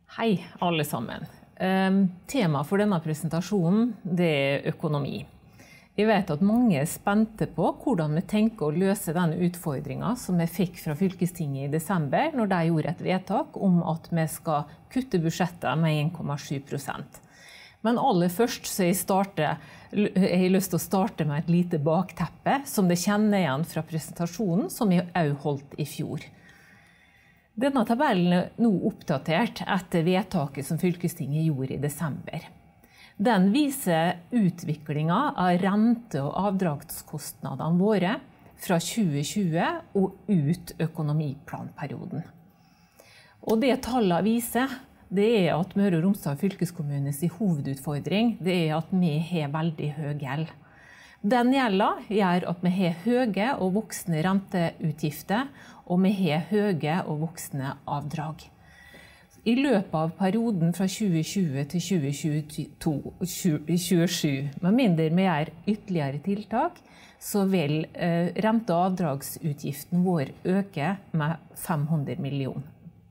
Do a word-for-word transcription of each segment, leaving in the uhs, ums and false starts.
Hei alle sammen. Tema for denne presentasjonen det er økonomi. Vi vet at mange er spente på hvordan vi tenker å løse denne utfordringen som vi fikk fra fylkestinget i desember, når de gjorde et vedtak om at vi skal kutte budsjettet med en komma sju prosent. Men aller først så jeg, starter, jeg har lyst til å starte med et lite bakteppe, som det kjenner igjen fra presentasjonen, som jeg også holdt i fjor. Denne tabellen er nå oppdatert etter vedtaket som fylkestinget gjorde i desember. Den viser utviklingen av rente- og avdragskostnadene våre fra tjue tjue og ut økonomiplanperioden. Og det tallet viser, det er at Møre og Romsdal fylkeskommunes hovedutfordring, det er at vi har veldig høy gjeld. Den gjelden gjør at vi har høye og voksne renteutgifter, og vi har høye og voksne avdrag. I løpet av perioden fra tjue tjue til tjue tjuesju, med mindre vi gjør ytterligere tiltak, så vil eh, rente- og avdragsutgiften vår øke med fem hundre millioner.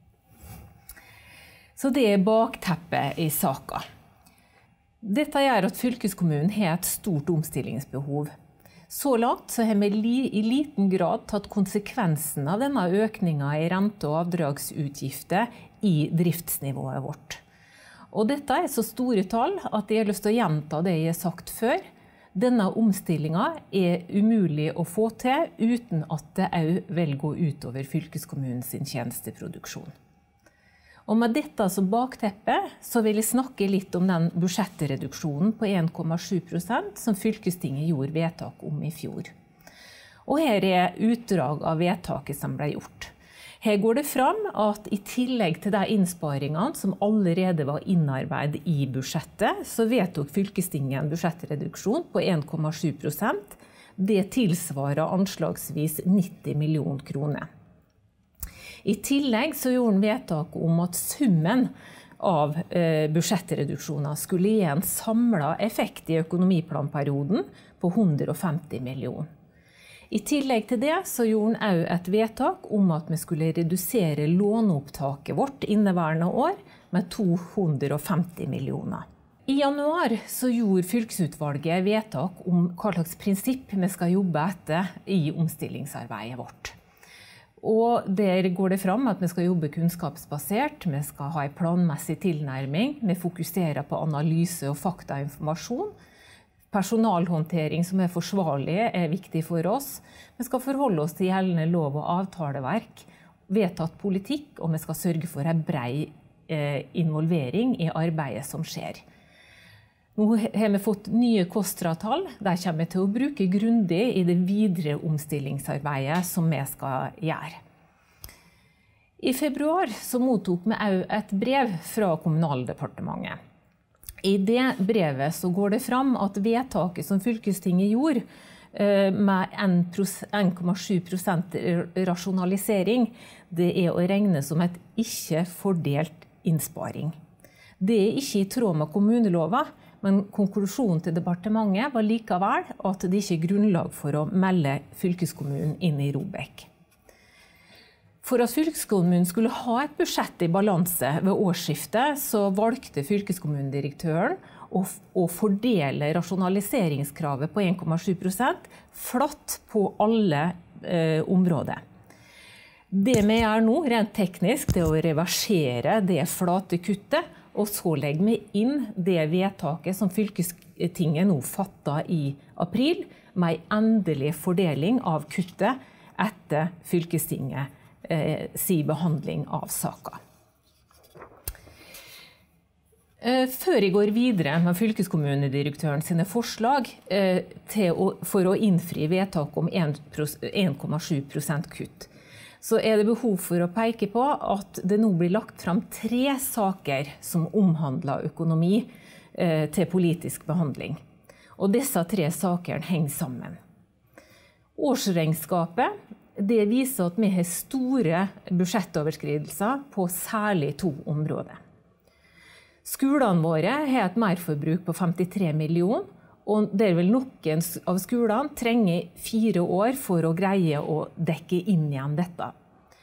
Så det er bakteppet i saken. Dette gjør at fylkeskommunen har et stort omstillingsbehov. Så langt så har vi i liten grad tatt konsekvensen av denne økningen i rente- og avdragsutgifter i driftsnivået vårt. Og dette er så store tall at jeg har lyst til å gjenta det jeg har sagt før. Denne omstillingen er umulig å få til uten at det også vil gå utover fylkeskommunens tjenesteproduksjon. Og med dette som bakteppe så vil jeg snakke litt om den budsjettreduksjonen på en komma sju prosent som fylkestinget gjorde vedtak om i fjor. Og her er utdrag av vedtaket som ble gjort. Her går det fram at i tillegg til de innsparingene som allerede var innarbeidet i budsjettet, så vedtok fylkestinget en budsjettreduksjon på en komma sju prosent. Det tilsvarer anslagsvis nitti millioner kroner. I tillegg så gjorde han vedtak om at summen av eh, budsjettreduksjoner skulle gi en samlet effekt i økonomiplanperioden på hundre og femti millioner. I tillegg til det så gjorde han også et vedtak om at vi skulle redusere låneopptaket vårt inneværende år med to hundre og femti millioner. I januar så gjorde fylkesutvalget vedtak om hva slags prinsipp vi skal jobbe etter i omstillingsarbeidet vårt. Og der går det fram at vi skal jobbe kunnskapsbasert, vi skal ha en planmessig tilnærming, vi fokuserer på analyse og faktainformasjon. Personalhåndtering som er forsvarlig er viktig for oss. Vi skal forholde oss til gjeldende lov- og avtaleverk, vedtatt politikk, og vi skal sørge for en bred eh, involvering i arbeidet som skjer. Nå har vi fått nye KOSTRA-tall. De kommer vi til å bruke grundig i det videre omstillingsarbeidet som vi skal gjøre. I februar så mottok vi også et brev fra Kommunaldepartementet. I det brevet så går det fram at vedtaket som fylkestinget gjorde med en komma sju prosent rasjonalisering, det er å regne som et ikke fordelt innsparing. Det er ikke i tråd med kommuneloven, men konklusjonen til departementet var likevel at det ikke er grunnlag for å melde fylkeskommunen inn i ROBEK. For at fylkeskommunen skulle ha et budsjett i balanse ved årsskiftet, så valgte fylkeskommunedirektøren å, å fordele rasjonaliseringskravet på en komma sju prosent flatt på alle eh, områder. Det vi gjør nå, rent teknisk, det er å reversere det flate kuttet, og så legger vi inn det vedtaket som fylkestinget nå fattet i april, med en endelig fordeling av kuttet etter fylkestinget eh, sin behandling av saken. Eh, før jeg går videre med fylkeskommunedirektøren sine forslag eh, til å, for å innfri vedtak om en komma sju prosent kutt, så er det behov for å peke på at det nå blir lagt fram tre saker som omhandler økonomi eh, til politisk behandling. Og disse tre sakene henger sammen. Årsregnskapet, det viser at vi har store budsjettoverskridelser på særlig to områder. Skolene våre har et merforbruk på femtitre millioner, og der vil noen av skolene trenge fire år for å greie å dekke inn igjen dette.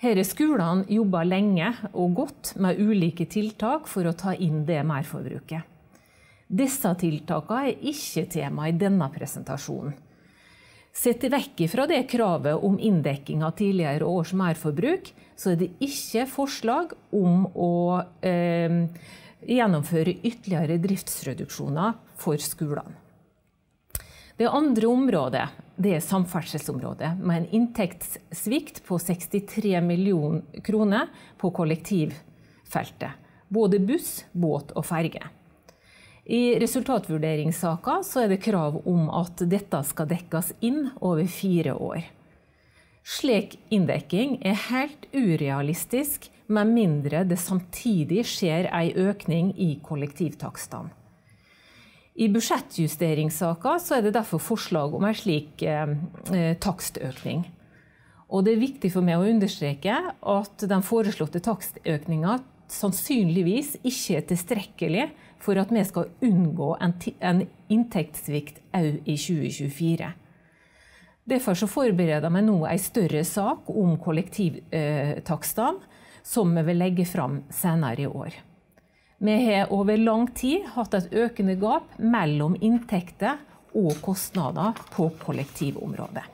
Her har skolene jobbet lenge og godt med ulike tiltak for å ta inn det merforbruket. Disse tiltakene er ikke tema i denne presentasjonen. Sett vekk fra det kravet om inndekking av tidligere års merforbruk, så er det ikke forslag om å eh, gjennomføre ytterligere driftsreduksjoner for skolene. Det andre området, det er samferdselsområdet, med en inntektssvikt på sekstitre millioner kroner på kollektivfeltet, både buss, båt og ferge. I resultatvurderingssaker så er det krav om at dette skal dekkes inn over fire år. Slik inndekking er helt urealistisk, med mindre det samtidig skjer en økning i kollektivtakstene. I budsjettjusteringssaker så er det derfor forslag om en slik eh, takstøkning. Og det er viktig for meg å understreke at den foreslåtte takstøkningen sannsynligvis ikke er tilstrekkelig for at vi skal unngå en, en inntektssvikt også i tjue tjuefire. Derfor så forbereder vi nå en større sak om kollektivtakstene, som vi vil legge fram senere i år. Vi har over lang tid hatt et økende gap mellom inntekter og kostnader på kollektivområdet.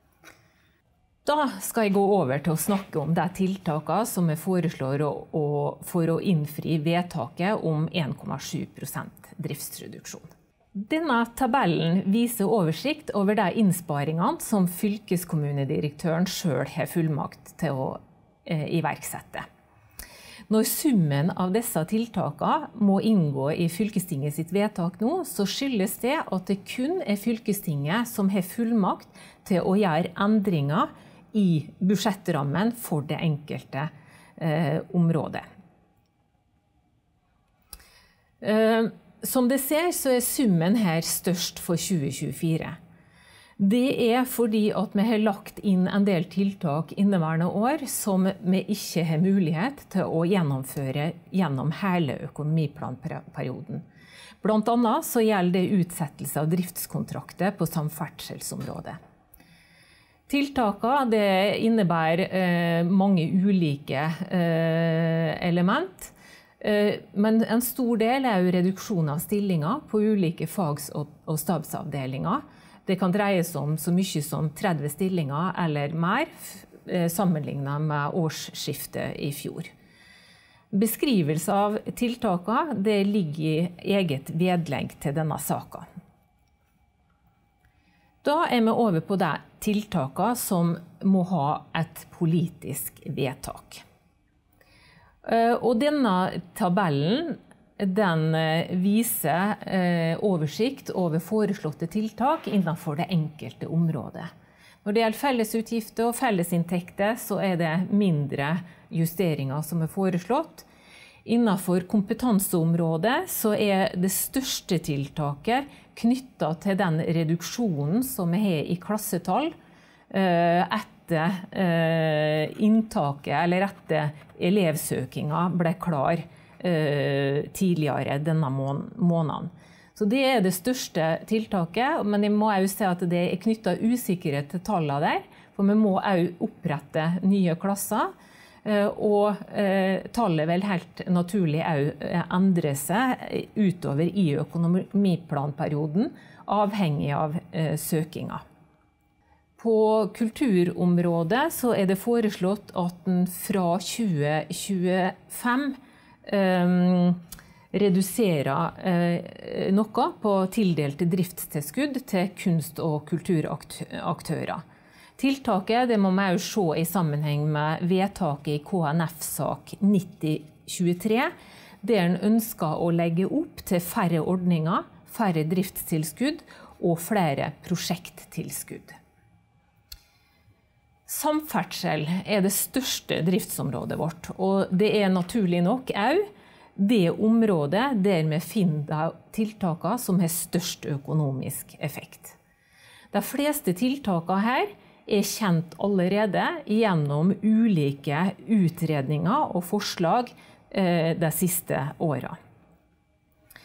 Da skal jeg gå over til å snakke om de tiltakene som vi foreslår å, å, for å innfri vedtaket om en komma sju prosent driftsreduksjon. Denne tabellen viser oversikt over de innsparingene som fylkeskommunedirektøren selv har fullmakt til å eh, iverksette. Når summen av disse tiltakene må inngå i fylkestinget sitt vedtak nå, så skyldes det at det kun er fylkestinget som har fullmakt til å gjøre endringer i budsjettrammen for det enkelte eh, området. Eh, som det ser, så er summen her størst for tjue tjuefire. Det er fordi at vi har lagt inn en del tiltak inneværende år som vi ikke har mulighet til å gjennomføre gjennom hele økonomiplanperioden. Blant annet så gjelder det utsettelse av driftskontrakter på samferdselsområdet. Tiltakene det innebærer eh, mange ulike eh, element, eh, men en stor del er jo reduksjon av stillinger på ulike fags- og, og stabsavdelinger. Det kan dreie seg om så mye som tretti stillinger eller mer, eh, sammenlignet med årsskiftet i fjor. Beskrivelse av tiltakene det ligger i eget vedlegg til denne saken. Da er vi over på de tiltakene som må ha et politisk vedtak. Og denne tabellen den viser oversikt over foreslåtte tiltak innenfor det enkelte området. Når det gjelder fellesutgifter og fellesinntekter, så er det mindre justeringer som er foreslått. Innenfor kompetanseområdet så er det største tiltaket knyttet til den reduksjonen som vi har i klassetall etter inntaket eller etter elevsøkingen ble klar tidligere denne måneden. Så det er det største tiltaket, men jeg må også si at det er knyttet usikkerhet til tallene der, for vi må også opprette nye klasser. Og eh, tallet vil helt naturlig også endre seg utover i økonomiplanperioden, avhengig av eh, søkinga. På kulturområdet så er det foreslått at den fra tjue tjuefem eh, reduserer eh, noe på tildelte driftstilskudd til kunst- og kulturaktører. Tiltaket det må vi også se i sammenheng med vedtaket i K N F-sak nitti tjuetre, der en ønsker å legge opp til færre ordninger, færre driftstilskudd og flere prosjekttilskudd. Samferdsel er det største driftsområdet vårt, og det er naturlig nok også det området der vi finner tiltakene som har størst økonomisk effekt. De fleste tiltakene her er kjent allerede gjennom ulike utredninger og forslag de siste årene.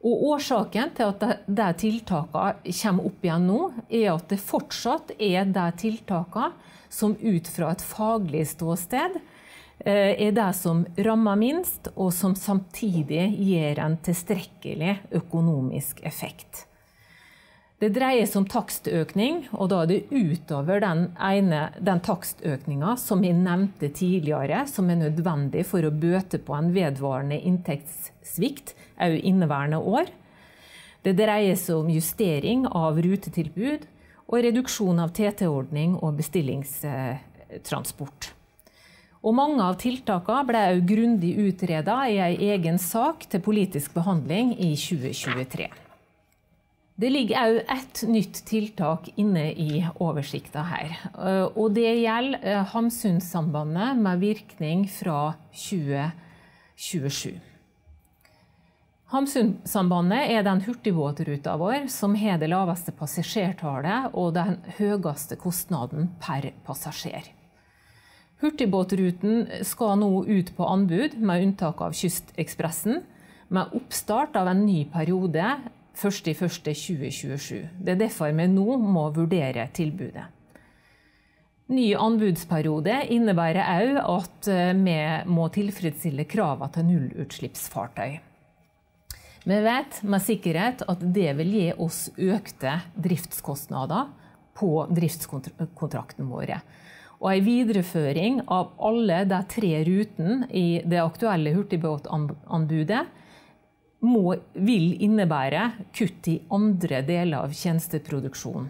Og årsaken til at de tiltakene kommer opp igjen nå, er at det fortsatt er de tiltakene som ut fra et faglig ståsted er det som rammer minst, og som samtidig gir en tilstrekkelig økonomisk effekt. Det dreier seg om takstøkning, og da er det utover den, ene, den takstøkningen som jeg nevnte tidligere, som er nødvendig for å bøte på en vedvarende inntektssvikt, også inneværende år. Det dreier seg om justering av rutetilbud, og reduksjon av T T-ordning og bestillingstransport. Og mange av tiltakene ble også grundig utredet i en egen sak til politisk behandling i tjue tjuetre. Det ligger også et nytt tiltak inne i oversikten her, og det gjelder Hamsundssambandet med virkning fra tjue tjuesju. Hamsundssambandet er den hurtigbåtruta vår som har det laveste passasjertallet og den høyeste kostnaden per passasjer. Hurtigbåtruten skal nå ut på anbud med unntak av Kystekspressen, med oppstart av en ny periode første januar tjue tjuesju. Det er derfor vi nå må vurdere tilbudet. Ny anbudsperiode innebærer også at vi må tilfredsstille kravene til nullutslippsfartøy. Vi vet med sikkerhet at det vil gi oss økte driftskostnader på driftskontrakten våre. Og en videreføring av alle de tre rutene i det aktuelle hurtigbåtanbudet må, vil innebære kutt i andre deler av tjenesteproduksjonen.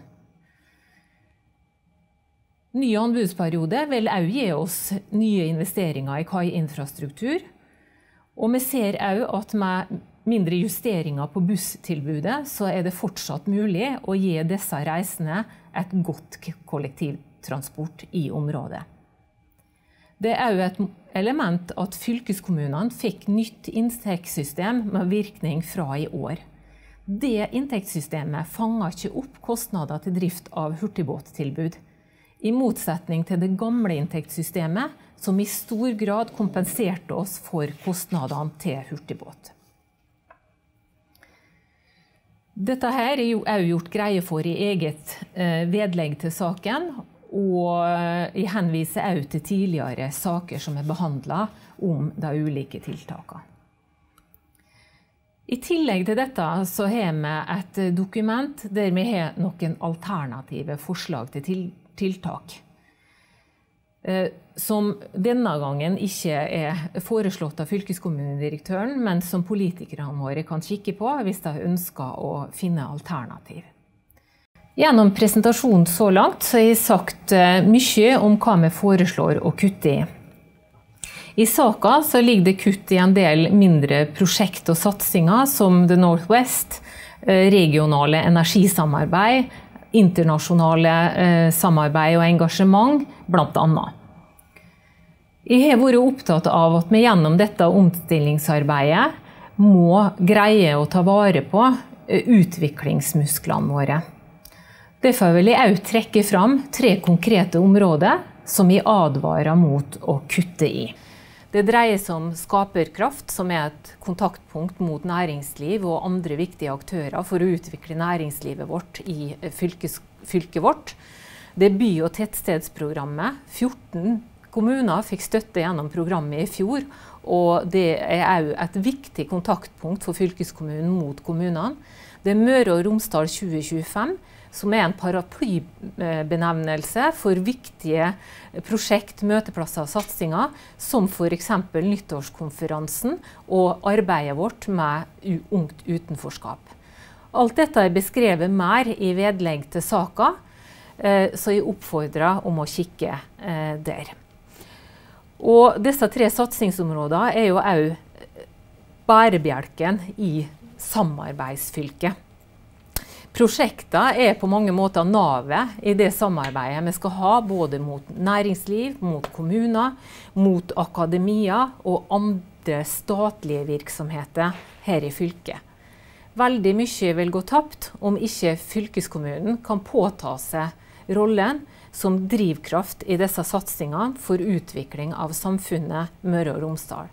Ny anbudsperiode vil også gi oss nye investeringer i kaiinfrastruktur, og vi ser også at med mindre justeringer på busstilbudet så er det fortsatt mulig å gi disse reisende et godt kollektivtransport i området. Det er også et element at fylkeskommunene fikk nytt inntektssystem med virkning fra i år. Det inntektssystemet fanger ikke opp kostnader til drift av hurtigbåttilbud, i motsetning til det gamle inntektssystemet som i stor grad kompenserte oss for kostnadene til hurtigbåt. Dette her er jo også gjort greie for i eget vedlegg til saken, og jeg henviser også til tidligere saker som er behandlet om de ulike tiltakene. I tillegg til dette så har vi et dokument der vi har noen alternative forslag til tiltak, som denne gangen ikke er foreslått av fylkeskommunedirektøren, men som politikerne våre kan kikke på hvis de ønsker å finne alternativ. Gjennom presentasjonen så langt så har jeg sagt mye om hva vi foreslår å kutte i. I saka så ligger det kutt i en del mindre prosjekt og satsinger som The Northwest, regionale energisamarbeid, internasjonale samarbeid og engasjement, blant annet. Jeg har vært opptatt av at vi gjennom dette omstillingsarbeidet må greie å ta vare på utviklingsmusklene våre. Derfor vil jeg også trekke fram tre konkrete områder som jeg advarer mot å kutte i. Det dreier seg om Skaperkraft, som er et kontaktpunkt mot næringsliv og andre viktige aktører for å utvikle næringslivet vårt i fylkes, fylket vårt. Det er by- og tettstedsprogrammet. fjorten kommuner fikk støtte gjennom programmet i fjor, og det er også et viktig kontaktpunkt for fylkeskommunen mot kommunene. Det er Møre og Romsdal tjue tjuefem, som er en paraplybenevnelse for viktige prosjekt, møteplasser og satsinger, som for eksempel nyttårskonferansen og arbeidet vårt med ungt utenforskap. Alt dette er beskrevet mer i vedlegg til saka, så jeg oppfordrer om å kikke der. Og disse tre satsingsområdene er jo også bærebjelken i samarbeidsfylket. Prosjekter er på mange måter navet i det samarbeidet vi skal ha både mot næringsliv, mot kommuner, mot akademia og andre statlige virksomheter her i fylket. Veldig mye vil gå tapt om ikke fylkeskommunen kan påta seg rollen som drivkraft i disse satsingene for utvikling av samfunnet Møre og Romsdal.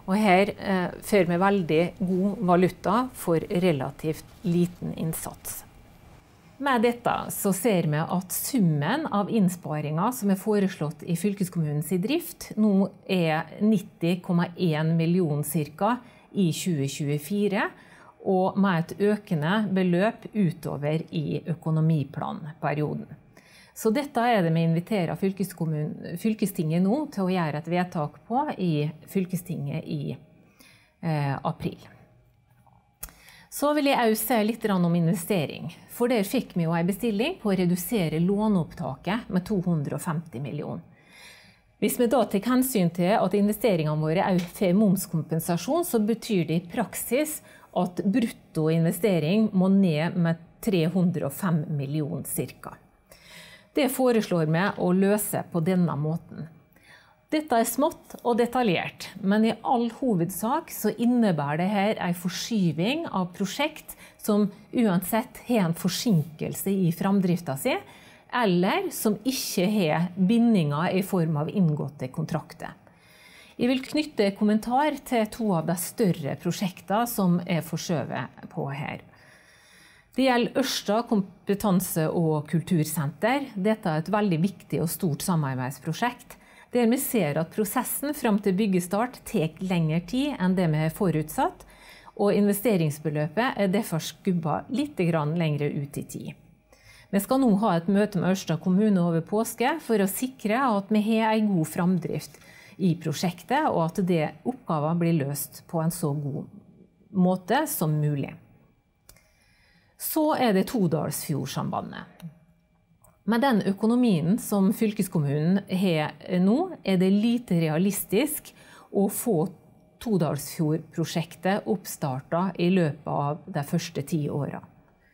Og her eh, får vi veldig god valuta for relativt liten innsats. Med dette så ser vi at summen av innsparinger som er foreslått i fylkeskommunens drift nå er nitti komma én million cirka i tjue tjuefire, og med et økende beløp utover i økonomiplanperioden. Så dette er det vi inviterer fylkestinget nå til å gjøre et vedtak på i fylkestinget i eh, april. Så vil jeg også se litt om investering, for der fikk vi jo en bestilling på å redusere låneopptaket med to hundre og femti millioner. Hvis vi da tar hensyn til at investeringene våre også får momskompensasjon, så betyr det i praksis at brutto investering må ned med tre hundre og fem millioner cirka. Det foreslår vi å løse på denne måten. Dette er smått og detaljert, men i all hovedsak så innebærer det her en forskyving av prosjekt som uansett har en forsinkelse i framdriften sin, eller som ikke har bindinger i form av inngåtte kontrakter. Jeg vil knytte kommentar til to av de større prosjektene som er forskjøvet på her. Det gjelder Ørsta kompetanse- og kultursenter. Dette er et veldig viktig og stort samarbeidsprosjekt, der vi ser at prosessen fram til byggestart tar lengre tid enn det vi har forutsatt, og investeringsbeløpet er derfor skubbet litt lengre ut i tid. Vi skal nå ha et møte med Ørsta kommune over påske for å sikre at vi har en god framdrift i prosjektet, og at det oppgaven blir løst på en så god måte som mulig. Så er det Todalsfjordsambandet. Med den økonomien som fylkeskommunen har nå, er det lite realistisk å få Todalsfjordprosjektet oppstartet i løpet av de første ti årene.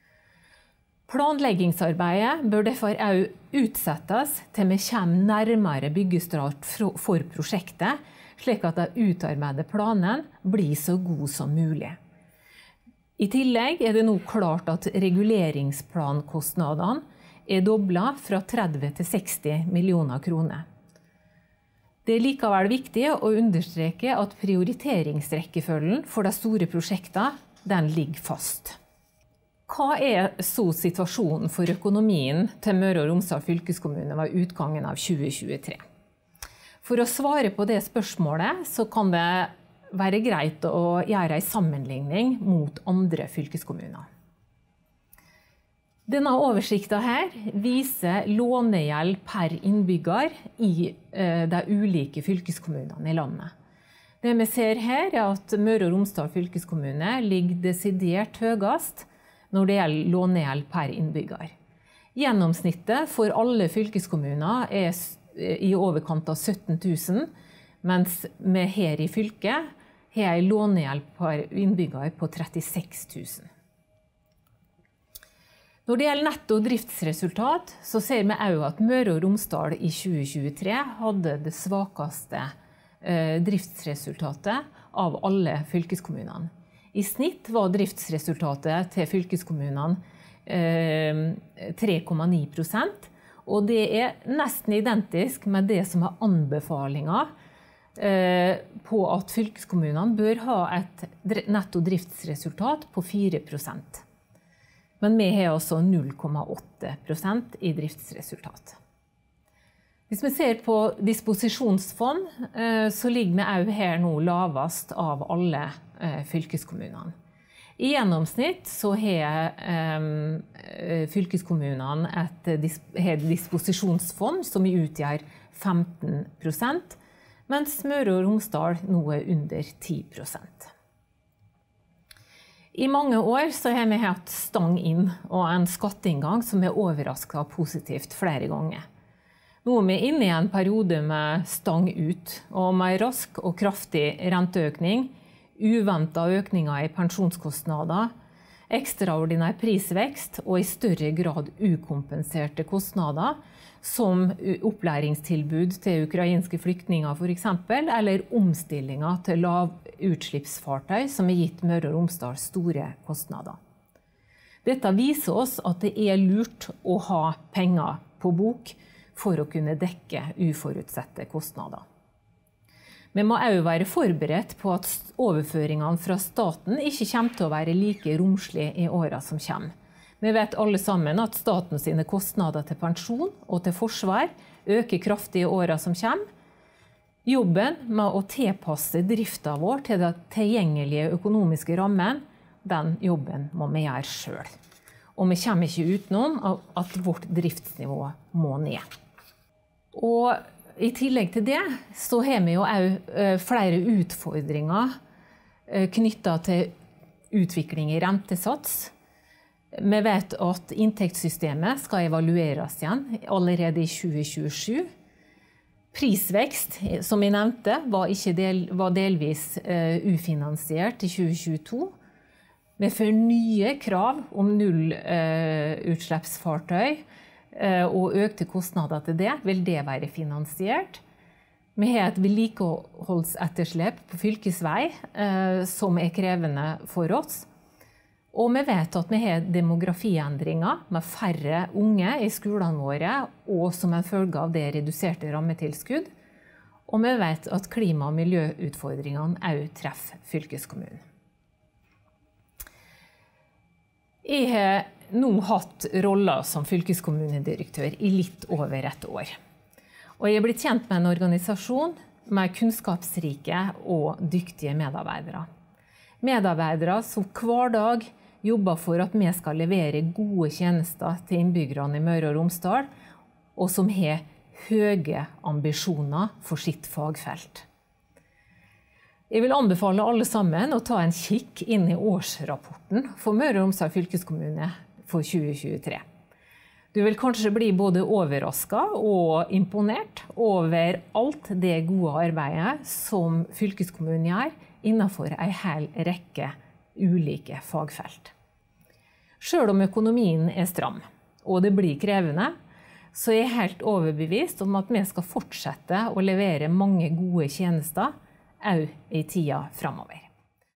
Planleggingsarbeidet bør derfor også utsettes til vi kommer nærmere byggestart for prosjektet, slik at de utarbeidede planene blir så gode som mulig. I tillegg er det nå klart at reguleringsplankostnadene er doblet fra tretti til seksti millioner kroner. Det er likevel viktig å understreke at prioriteringsrekkefølgen for de store prosjektene, den ligger fast. Hva er så situasjonen for økonomien til Møre og Romsdal fylkeskommune ved utgangen av tjue tjuetre? For å svare på det spørsmålet så kan det være greit å gjøre en sammenligning mot andre fylkeskommuner. Denne oversikten her viser lånegjeld per innbygger i de ulike fylkeskommunene i landet. Det vi ser her er at Møre og Romsdal fylkeskommune ligger desidert høyest når det gjelder lånegjeld per innbygger. Gjennomsnittet for alle fylkeskommuner er i overkant av sytten tusen, mens vi her i fylket har en lånegjeld per innbygger på trettiseks tusen. Når det gjelder netto driftsresultat, så ser vi også at Møre og Romsdal i tjue tjuetre hadde det svakeste eh, driftsresultatet av alle fylkeskommunene. I snitt var driftsresultatet til fylkeskommunene eh, tre komma ni prosent, og det er nesten identisk med det som er anbefalinger på at fylkeskommunene bør ha et netto driftsresultat på fire prosent. Men vi har altså null komma åtte prosent i driftsresultat. Hvis vi ser på disposisjonsfond, så ligger vi også her nå lavest av alle fylkeskommunene. I gjennomsnitt så har fylkeskommunene et disposisjonsfond som utgjør femten prosent, mens Møre og Romsdal nå er under ti prosent. I mange år så har vi hatt stang inn og en skatteinngang som er overrasket positivt flere ganger. Nå er vi inne i en periode med stang ut, og med rask og kraftig renteøkning, uventet økninger i pensjonskostnader, ekstraordinær prisvekst og i større grad ukompenserte kostnader, som opplæringstilbud til ukrainske flyktninger for eksempel, eller omstillinger til lavutslippsfartøy som har gitt Møre og Romsdal store kostnader. Dette viser oss at det er lurt å ha penger på bok for å kunne dekke uforutsette kostnader. Vi må også være forberedt på at overføringene fra staten ikke kommer til å være like romslige i årene som kommer. Vi vet alle sammen at statens kostnader til pensjon og til forsvar øker kraftig i årene som kommer. Jobben med å tilpasse driften vår til det tilgjengelige økonomiske rammen, den jobben må vi gjøre selv. Og vi kommer ikke utenom at vårt driftsnivå må ned. Og i tillegg til det så har vi jo også flere utfordringer knyttet til utvikling i rentesats. Vi vet at inntektssystemet skal evalueres igjen allerede i tjue tjuesju. Prisvekst, som jeg nevnte, var, ikke del, var delvis uh, ufinansiert i tjue tjueto. Vi får nye krav om nullutslippsfartøy uh, og økte kostnader til det. Vil det være finansiert? Vi har et vedlikeholdsetterslep på fylkesvei uh, som er krevende for oss. Og vi vet at vi har demografiendringer med færre unge i skolene våre, og som en følge av det reduserte rammetilskudd. Og vi vet at klima- og miljøutfordringene også treffer fylkeskommunen. Jeg har nå hatt roller som fylkeskommunedirektør i litt over et år. Og jeg er blitt kjent med en organisasjon med kunnskapsrike og dyktige medarbeidere. Medarbeidere som hver dag jobber for at vi skal levere gode tjenester til innbyggerne i Møre og Romsdal, og som har høye ambisjoner for sitt fagfelt. Jeg vil anbefale alle sammen å ta en kikk inn i årsrapporten for Møre og Romsdal fylkeskommune for tjue tjuetre. Du vil kanskje bli både overrasket og imponert over alt det gode arbeidet som fylkeskommunen gjør innenfor en hel rekke ulike fagfelt. Selv om økonomien er stram, og det blir krevende, så er jeg helt overbevist om at vi skal fortsette å levere mange gode tjenester, også i tida fremover.